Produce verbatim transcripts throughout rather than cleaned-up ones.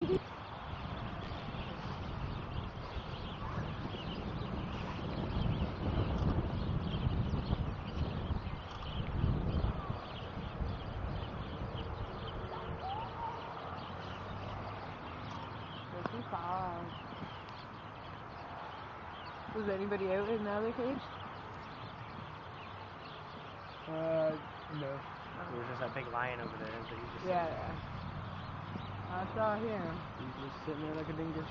Was anybody out in the other cage? Uh, no. There was just that big lion over there that he just Yeah, yeah. I saw him. He's just sitting there like a dingus.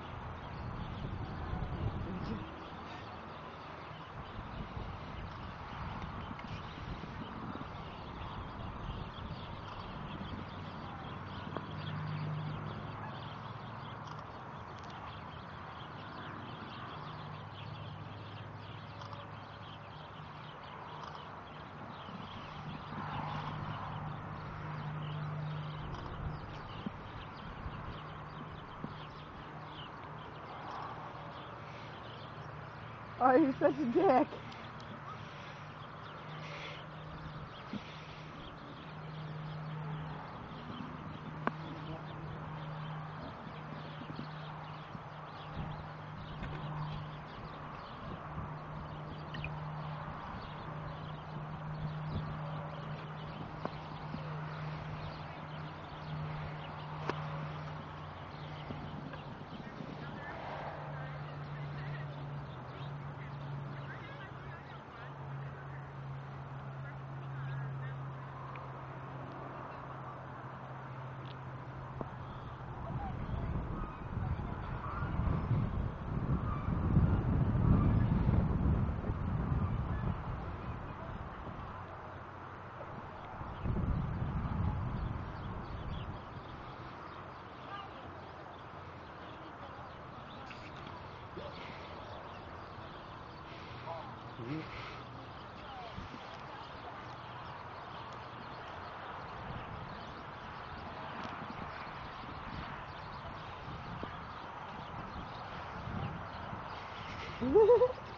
Oh, you're such a dick. Mm-hmm.